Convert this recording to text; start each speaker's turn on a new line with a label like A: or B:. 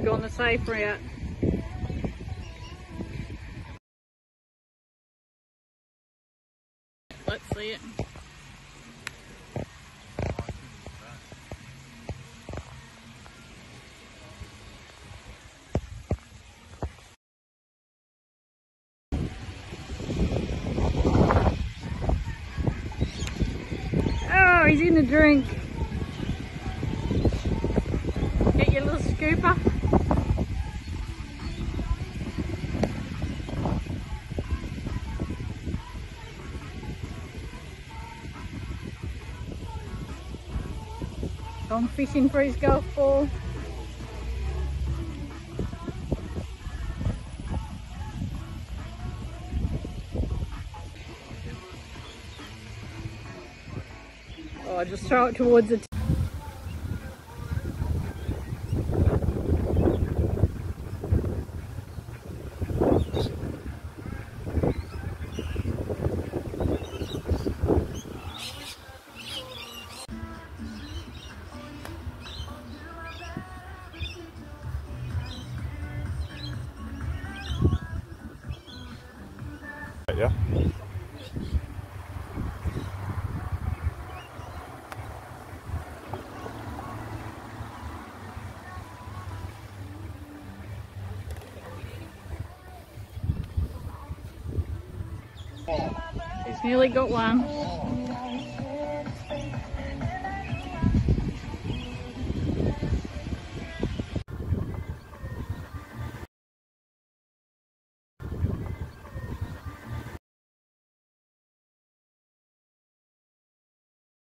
A: go on the safe route. Let's see it. Oh, he's in the drink. Get your little scooper. Gone fishing for his golf ball. Oh, just throw it towards the
B: yeah.
A: He's nearly got one.